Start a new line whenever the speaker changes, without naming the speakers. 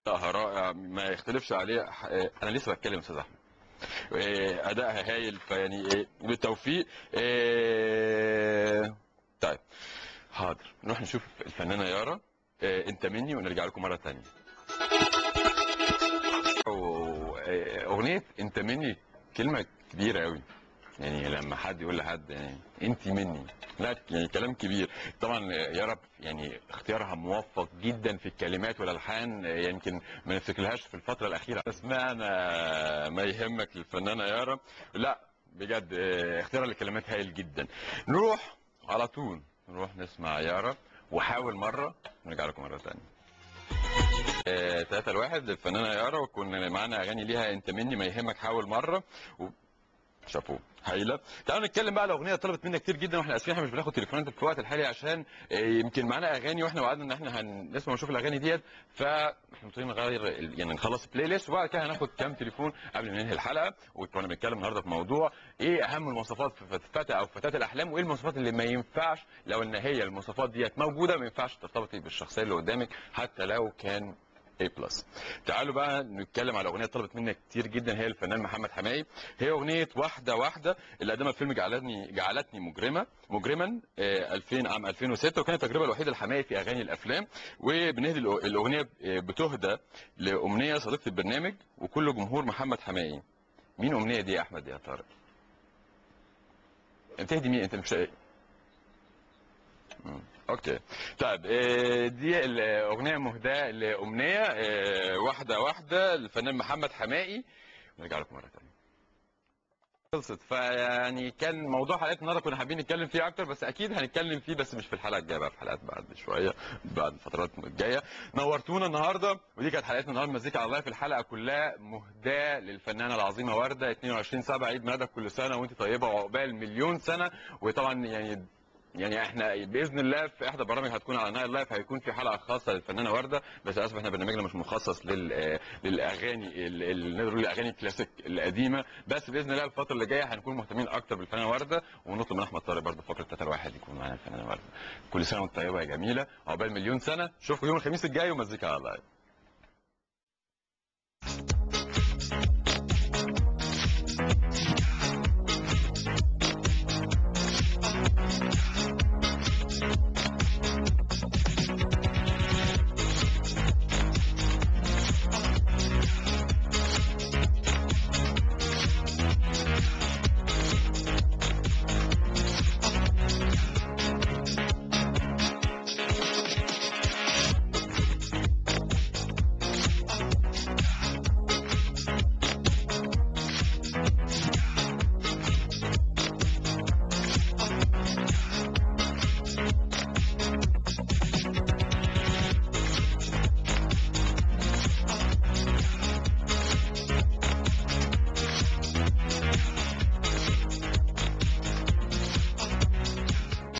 رائع ما يختلفش عليه. انا لسه بتكلم يا استاذ احمد. ادائها هايل، فيعني بالتوفيق. طيب حاضر، نروح نشوف الفنانه يارا انت مني، ونرجع لكم مره ثانيه. اغنيه انت مني كلمه كبيره قوي، يعني لما حد يقول لحد يعني انت مني، لا يعني كلام كبير. طبعا يارا يعني اختيارها موفق جدا في الكلمات والالحان، يمكن ما نفتكرلهاش في الفتره الاخيره. سمعنا ما يهمك للفنانه يارا، لا بجد اختيارها للكلمات هايل جدا. نروح على طول، نروح نسمع يارا وحاول مره، نرجع لكم مره ثانيه. 3-1 للفنانه يارا، وكنا معانا اغاني ليها انت مني، ما يهمك، حاول مره، شافوه هايله. تعالوا نتكلم بقى على اغنيه طلبت منا كتير جدا، واحنا اسفين احنا مش بناخد تليفونات في الوقت الحالي عشان يمكن معانا اغاني، واحنا وعدنا ان احنا هنسمع ونشوف الاغاني ديت، فاحنا مضطرين نغير يعني نخلص البلاي ليست، وبعد كده هناخد كام تليفون قبل ما ننهي الحلقه. وكنا بنتكلم النهارده في موضوع ايه اهم المواصفات في فتاه او فتاه الاحلام، وايه المواصفات اللي ما ينفعش لو ان هي المواصفات ديت موجوده ما ينفعش ترتبطي بالشخصيه اللي قدامك حتى لو كان A+. تعالوا بقى نتكلم على اغنيه طلبت منا كتير جدا، هي الفنان محمد حماقي. هي اغنيه واحده واحده اللي قدمها في فيلم جعلتني مجرما 2000 عام 2006، وكانت التجربه الوحيده لحماقي في اغاني الافلام. وبنهدي الاغنيه بتهدى لامنيه صديقه البرنامج وكل جمهور محمد حماقي. مين امنيه دي يا احمد يا طارق؟ انت تهدي مين؟ انت مش اوكي. طيب دي الاغنيه مهداه لامنيه واحده واحده الفنان محمد حماقي. نرجع لكم مره ثانيه. خلصت، فيعني كان موضوع حلقتنا النهارده كنا حابين نتكلم فيه اكتر، بس اكيد هنتكلم فيه، بس مش في الحلقه الجايه بقى، في حلقات بعد شويه، بعد الفترات الجايه. نورتونا النهارده، ودي كانت حلقتنا النهارده مزيكا على اللايف. الحلقه كلها مهداه للفنانه العظيمه ورده. 22/7 عيد ميلادك، كل سنه وانت طيبه وعقبال مليون سنه. وطبعا يعني احنا باذن الله في احدى البرامج هتكون على نايل لايف هيكون في حلقه خاصه للفنانه ورده، بس للاسف احنا برنامجنا مش مخصص للاغاني نقدر نقول الاغاني الكلاسيك القديمه. بس باذن الله الفتره اللي جايه هنكون مهتمين اكتر بالفنانه ورده، ونطلب من احمد طارق برضه فقره 3-1 يكون معانا الفنانه ورده. كل سنه وانت طيبه يا جميله، عقبال مليون سنه. اشوفكم يوم الخميس الجاي ومزيكا على اللايف.